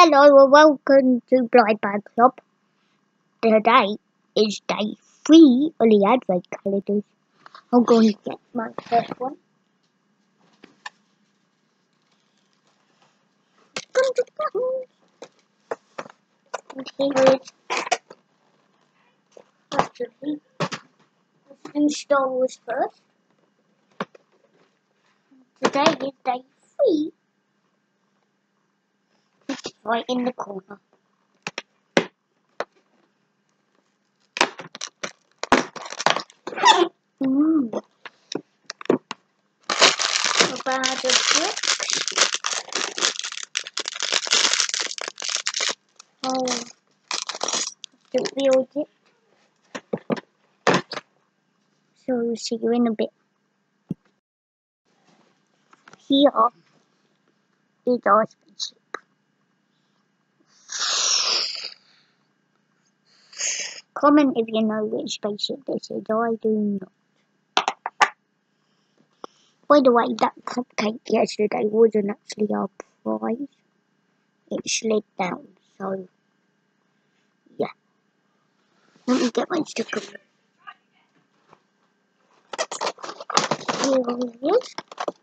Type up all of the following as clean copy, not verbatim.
Hello and welcome to Blind Bag Club. Today is day 3 of the Advent calendars. I'm going to get my first one. And here is actually, let's do Star Wars first. Today is day 3. It's right in the corner. A bag of bricks. Oh, just build it. So we'll see you in a bit. Here is our spaceship. Comment if you know which spaceship this is. I do not. By the way, that cupcake yesterday wasn't actually our prize. It slid down, so yeah. Let me get my sticker. Here it is.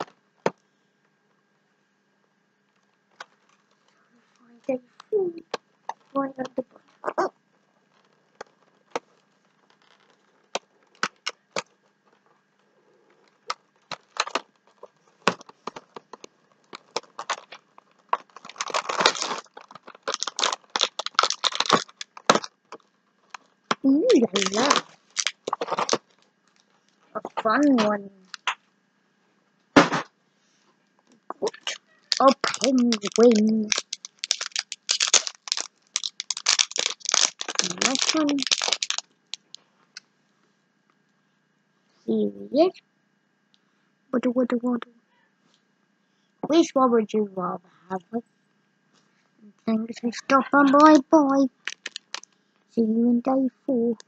Day 4. Right at the bottom. Ooh la la. A fun one. A penguin. Nice one. Here he is. What? Which one would you rather have? Thanks for stopping by. Bye. See you in day 4.